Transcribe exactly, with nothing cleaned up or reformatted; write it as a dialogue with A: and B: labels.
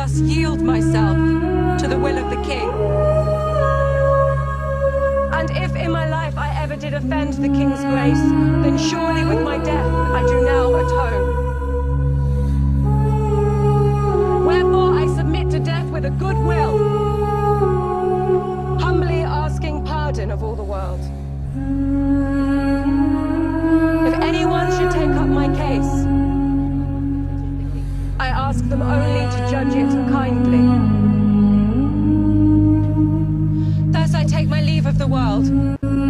A: thus yield myself to the will of the king. And if in my life I ever did offend the king's grace, then surely with my death I do now atone. Wherefore I submit to death with a good will, humbly asking pardon of all the world. If anyone should take up my case, I ask them only to judge it kindly. Thus I take my leave of the world.